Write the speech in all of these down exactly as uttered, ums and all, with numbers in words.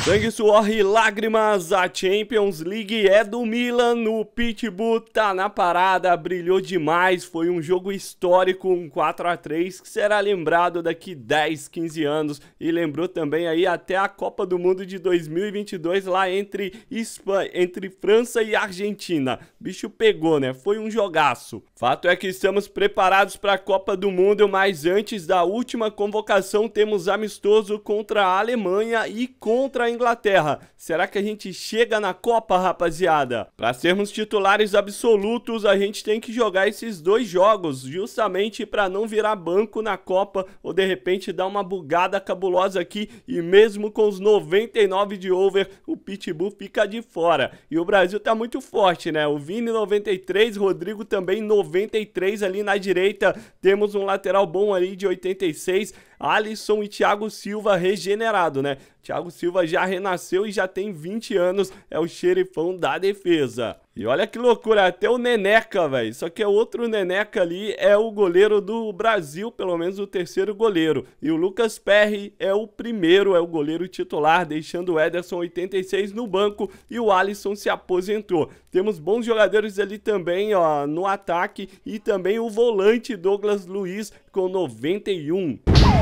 Sangue, suor e lágrimas, a Champions League é do Milan, o Pitbull tá na parada, brilhou demais, foi um jogo histórico, um quatro a três, que será lembrado daqui dez, quinze anos, e lembrou também aí até a Copa do Mundo de dois mil e vinte e dois, lá entre, Espanha, entre França e Argentina. Bicho pegou, né? Foi um jogaço. Fato é que estamos preparados para a Copa do Mundo, mas antes da última convocação temos amistoso contra a Alemanha e contra a Inglaterra. Será que a gente chega na Copa, rapaziada? Para sermos titulares absolutos, a gente tem que jogar esses dois jogos, justamente para não virar banco na Copa ou de repente dar uma bugada cabulosa aqui e mesmo com os noventa e nove de over, o Pitbull fica de fora. E o Brasil tá muito forte, né? O Vini noventa e três, Rodrigo também noventa e três ali na direita. Temos um lateral bom ali de oitenta e seis, Alisson e Thiago Silva regenerado, né? Thiago Silva já renasceu e já tem vinte anos, é o xerifão da defesa. E olha que loucura, até o Neneca, velho. Só que é outro Neneca ali, é o goleiro do Brasil, pelo menos o terceiro goleiro. E o Lucas Perry é o primeiro, é o goleiro titular, deixando o Ederson oitenta e seis no banco e o Alisson se aposentou. Temos bons jogadores ali também, ó, no ataque e também o volante Douglas Luiz com noventa e um.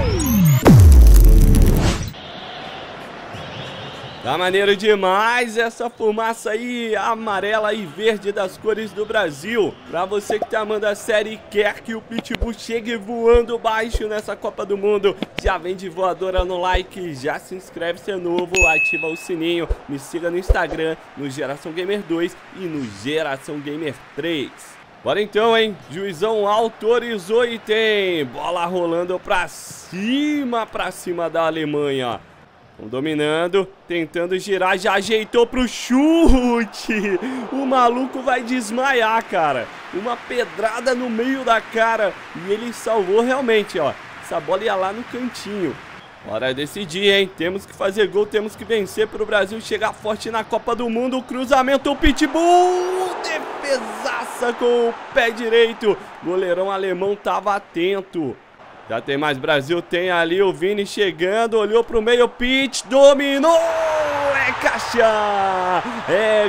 Tá maneiro demais essa fumaça aí, amarela e verde das cores do Brasil. Pra você que tá amando a série e quer que o Pitbull chegue voando baixo nessa Copa do Mundo, já vem de voadora no like, já se inscreve se é novo, ativa o sininho, me siga no Instagram, no Geração Gamer dois e no Geração Gamer três. Bora então, hein? Juizão autorizou e tem bola rolando pra cima, pra cima da Alemanha. Estão dominando, tentando girar, já ajeitou pro chute. O maluco vai desmaiar, cara. Uma pedrada no meio da cara. E ele salvou realmente, ó. Essa bola ia lá no cantinho. Bora decidir, hein? Temos que fazer gol, temos que vencer para o Brasil chegar forte na Copa do Mundo. Cruzamento, o Pitbull. Defesaça com o pé direito. Goleirão alemão tava atento. Já tem mais Brasil, tem ali o Vini chegando, olhou pro meio, Pitch, dominou, é caixa, é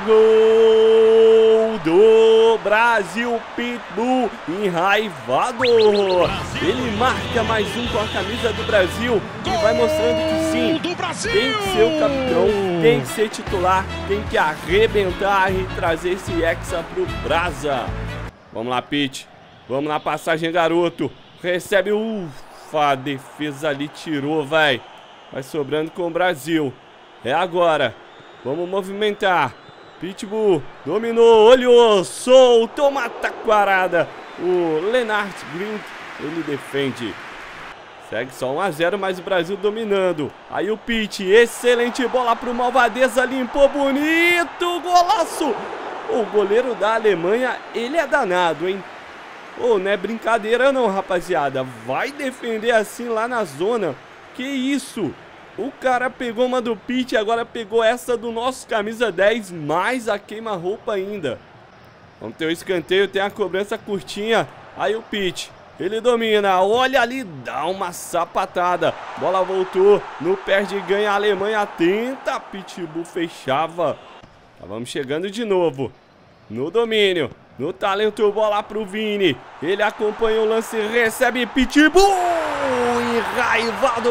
gol do Brasil, Pitbull enraivado, ele marca mais um com a camisa do Brasil e vai mostrando que sim, tem que ser o capitão, tem que ser titular, tem que arrebentar e trazer esse hexa pro Brasa. Vamos lá, Pitch, vamos na passagem, garoto. Recebe, ufa, a defesa ali tirou, vai. Vai sobrando com o Brasil. É agora. Vamos movimentar. Pitbull dominou, olhou, soltou uma taquarada. O Lennart Green, ele defende. Segue só um a zero, mas o Brasil dominando. Aí o Pitch, excelente bola pro Malvadeza, limpou bonito, golaço. O goleiro da Alemanha, ele é danado, hein? Ô, oh, não é brincadeira não, rapaziada. Vai defender assim lá na zona. Que isso? O cara pegou uma do Pitch, agora pegou essa do nosso camisa dez, mais a queima-roupa ainda. Vamos ter o escanteio, tem a cobrança curtinha. Aí o Pitch, ele domina, olha ali, dá uma sapatada. Bola voltou, no perde ganha, a Alemanha tenta. Pitbull fechava. Tá, vamos chegando de novo. No domínio. No talento, bola pro Vini. Ele acompanha o lance, recebe Pitbull. Enraivado.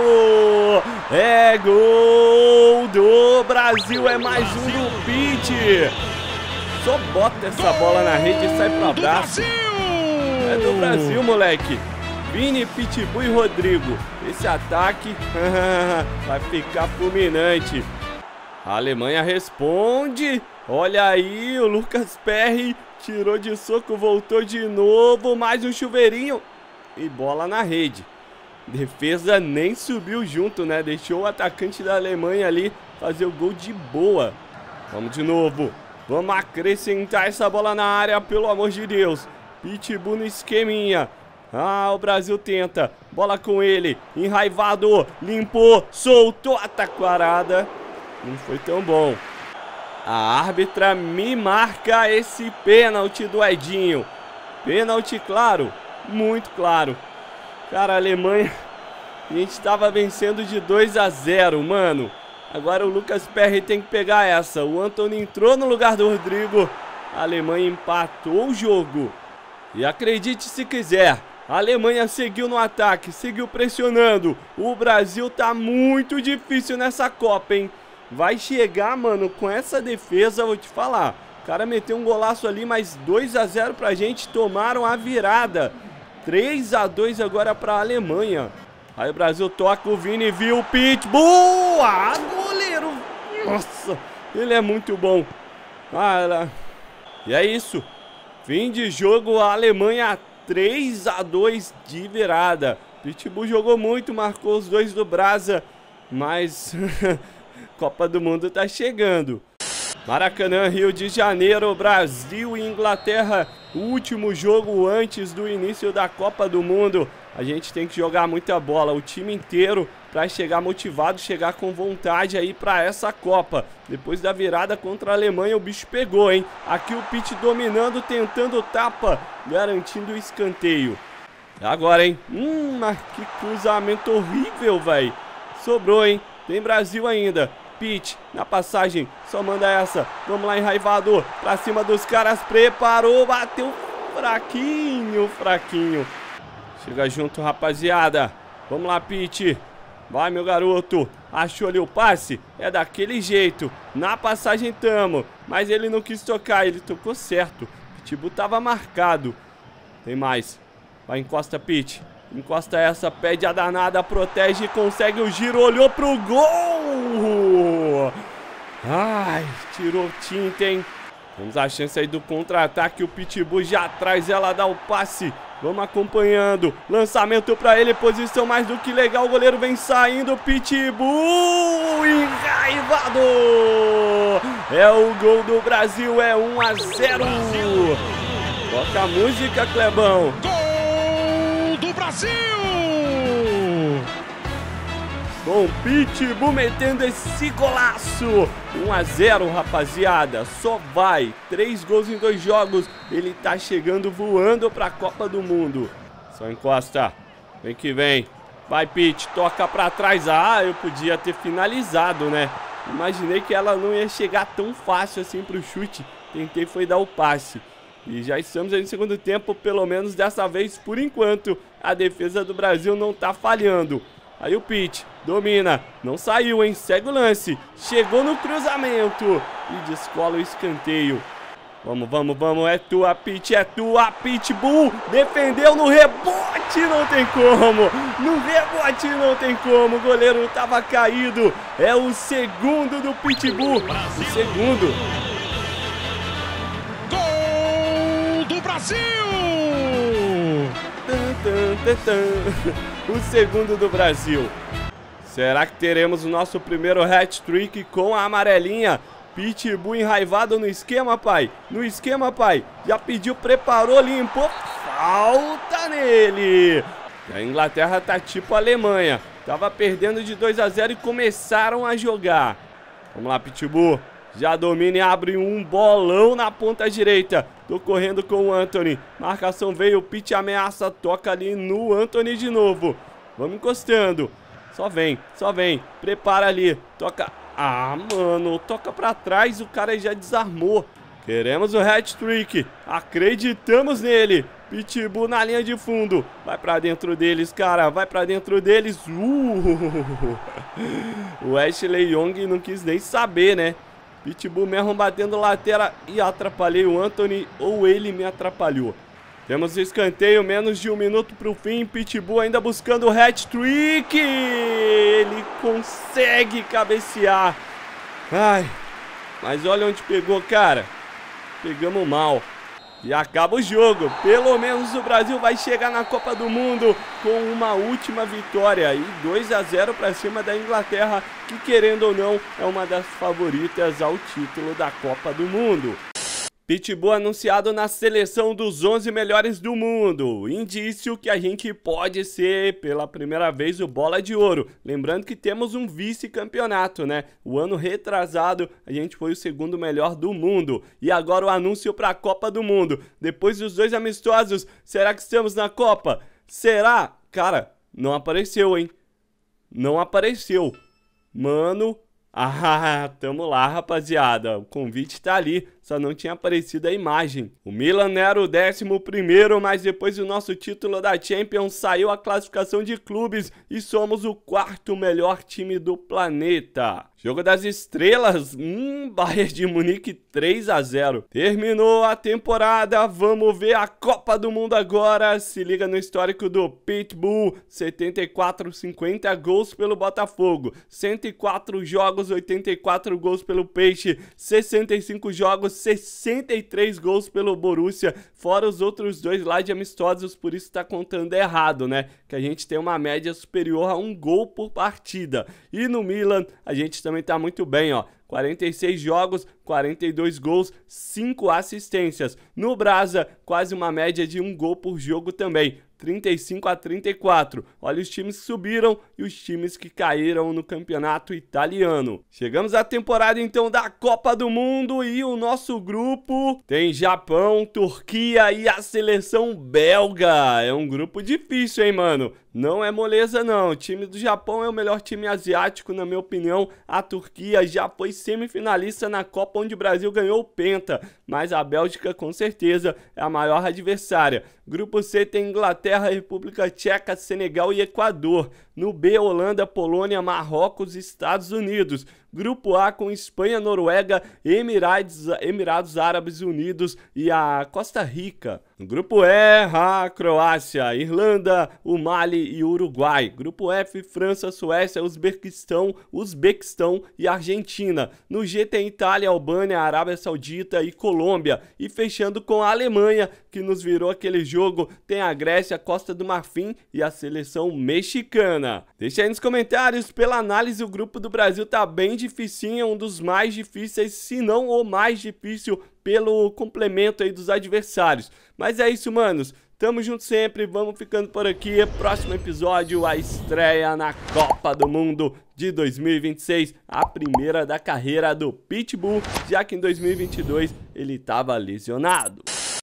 É gol do Brasil. É mais um do Pitch. Só bota essa bola na rede e sai pro abraço. É do Brasil, moleque. Vini, Pitbull e Rodrigo. Esse ataque vai ficar fulminante. A Alemanha responde. Olha aí, o Lucas Perry tirou de soco, voltou de novo, mais um chuveirinho e bola na rede. Defesa nem subiu junto, né? Deixou o atacante da Alemanha ali fazer o gol de boa. Vamos de novo. Vamos acrescentar essa bola na área, pelo amor de Deus. Pitbull no esqueminha. Ah, o Brasil tenta. Bola com ele. Enraivado. Limpou. Soltou a taquarada. Não foi tão bom. A árbitra me marca esse pênalti do Edinho. Pênalti claro, muito claro. Cara, a Alemanha, a gente tava vencendo de dois a zero, mano. Agora o Lucas Perry tem que pegar essa. O Antony entrou no lugar do Rodrigo. A Alemanha empatou o jogo. E acredite se quiser, a Alemanha seguiu no ataque, seguiu pressionando. O Brasil tá muito difícil nessa Copa, hein? Vai chegar, mano, com essa defesa, vou te falar. O cara meteu um golaço ali, mas dois a zero pra gente, tomaram a virada. três a dois agora pra Alemanha. Aí o Brasil toca, o Vini viu o Pitbull. Ah, goleiro. Nossa, ele é muito bom. Ah, e é isso. Fim de jogo, a Alemanha três a dois de virada. Pitbull jogou muito, marcou os dois do Brasa. Mas Copa do Mundo tá chegando. Maracanã, Rio de Janeiro, Brasil e Inglaterra. Último jogo antes do início da Copa do Mundo. A gente tem que jogar muita bola, o time inteiro, para chegar motivado, chegar com vontade aí para essa Copa. Depois da virada contra a Alemanha, o bicho pegou, hein? Aqui o Pitt dominando, tentando tapa, garantindo o escanteio. Agora, hein? Hum, mas que cruzamento horrível, velho. Sobrou, hein? Tem Brasil ainda. Pitt na passagem, só manda essa. Vamos lá, enraivado, pra cima dos caras, preparou, bateu fraquinho, fraquinho. Chega junto, rapaziada. Vamos lá, Pitt. Vai, meu garoto. Achou ali o passe? É daquele jeito. Na passagem tamo. Mas ele não quis tocar, ele tocou certo. Pitbull tava marcado. Tem mais. Vai, encosta, Pitt. Encosta essa, pede a danada, protege, consegue o giro, olhou pro gol! Ai, tirou tinta, hein? Temos a chance aí do contra-ataque, o Pitbull já traz ela, dá o passe. Vamos acompanhando, lançamento pra ele, posição mais do que legal, o goleiro vem saindo, Pitbull, enraivado! É o gol do Brasil, é um a zero! Toca a música, Clebão! Brasil! Com Pitbull metendo esse golaço. um a zero, rapaziada. Só vai. Três gols em dois jogos. Ele tá chegando voando pra Copa do Mundo. Só encosta. Vem que vem. Vai, Pitt. Toca pra trás. Ah, eu podia ter finalizado, né? Imaginei que ela não ia chegar tão fácil assim pro chute. Tentei foi dar o passe. E já estamos aí no segundo tempo, pelo menos dessa vez, por enquanto. A defesa do Brasil não tá falhando. Aí o Pitt domina, não saiu, hein? Segue o lance, chegou no cruzamento e descola o escanteio. Vamos, vamos, vamos, é tua, Pitt, é tua, Pitbull. Defendeu no rebote, não tem como. No rebote não tem como, o goleiro tava caído. É o segundo do Pitbull, o segundo. Brasil! O segundo do Brasil. Será que teremos o nosso primeiro hat-trick com a amarelinha? Pitbull enraivado no esquema, pai. No esquema, pai. Já pediu, preparou, limpou. Falta nele. A Inglaterra tá tipo a Alemanha. Tava perdendo de dois a zero e começaram a jogar. Vamos lá, Pitbull. Já domina e abre um bolão na ponta direita. Tô correndo com o Antony. Marcação veio, o Pitt ameaça, toca ali no Antony de novo. Vamos encostando. Só vem, só vem. Prepara ali. Toca. Ah, mano, toca pra trás, o cara já desarmou. Queremos o hat-trick. Acreditamos nele. Pitbull na linha de fundo. Vai pra dentro deles, cara. Vai pra dentro deles. Uh! O Ashley Young não quis nem saber, né? Pitbull mesmo batendo lateral e atrapalhei o Antony, ou ele me atrapalhou. Temos escanteio, menos de um minuto pro fim. Pitbull ainda buscando o hat-trick. Ele consegue cabecear. Ai, mas olha onde pegou, cara. Pegamos mal. E acaba o jogo. Pelo menos o Brasil vai chegar na Copa do Mundo com uma última vitória. E dois a zero para cima da Inglaterra, que querendo ou não é uma das favoritas ao título da Copa do Mundo. Pitbull anunciado na seleção dos onze melhores do mundo. Indício que a gente pode ser pela primeira vez o Bola de Ouro. Lembrando que temos um vice-campeonato, né? O ano retrasado a gente foi o segundo melhor do mundo. E agora o anúncio para a Copa do Mundo. Depois dos dois amistosos, será que estamos na Copa? Será? Cara, não apareceu, hein? Não apareceu. Mano, Ah, tamo lá, rapaziada. O convite tá ali, só não tinha aparecido a imagem. O Milan era o décimo primeiro, mas depois do nosso título da Champions saiu a classificação de clubes e somos o quarto melhor time do planeta. Jogo das estrelas, hum, Bayern de Munique três a zero. Terminou a temporada, vamos ver a Copa do Mundo agora. Se liga no histórico do Pitbull, setenta e quatro, cinquenta gols pelo Botafogo, cento e quatro jogos, oitenta e quatro gols pelo Peixe, sessenta e cinco jogos, sessenta e três gols pelo Borussia, fora os outros dois lá de amistosos, por isso tá contando errado, né? Que a gente tem uma média superior a um gol por partida. E no Milan, a gente também tá muito bem, ó. quarenta e seis jogos, quarenta e dois gols, cinco assistências. No Brasa, quase uma média de um gol por jogo também, trinta e cinco a trinta e quatro. Olha os times que subiram e os times que caíram no campeonato italiano. Chegamos à temporada então da Copa do Mundo e o nosso grupo tem Japão, Turquia e a seleção belga. É um grupo difícil, hein, mano? Não é moleza não, o time do Japão é o melhor time asiático, na minha opinião. A Turquia já foi semifinalista na Copa onde o Brasil ganhou o Penta, mas a Bélgica com certeza é a maior adversária. Grupo C tem Inglaterra, República Tcheca, Senegal e Equador. No B, Holanda, Polônia, Marrocos e Estados Unidos. Grupo A com Espanha, Noruega, Emirados, Emirados Árabes Unidos e a Costa Rica. No grupo E, a Croácia, Irlanda, o Mali e o Uruguai. Grupo F, França, Suécia, Uzbequistão, Uzbequistão e Argentina. No G tem Itália, Albânia, Arábia Saudita e Colômbia. E fechando com a Alemanha, que nos virou aquele jogo, tem a Grécia, Costa do Marfim e a seleção mexicana. Deixa aí nos comentários, pela análise o grupo do Brasil tá bem dificinho, é um dos mais difíceis, se não o mais difícil pelo complemento aí dos adversários. Mas é isso, manos. Tamo junto sempre, vamos ficando por aqui. Próximo episódio, a estreia na Copa do Mundo de dois mil e vinte e seis, a primeira da carreira do Pitbull, já que em dois mil e vinte e dois ele tava lesionado.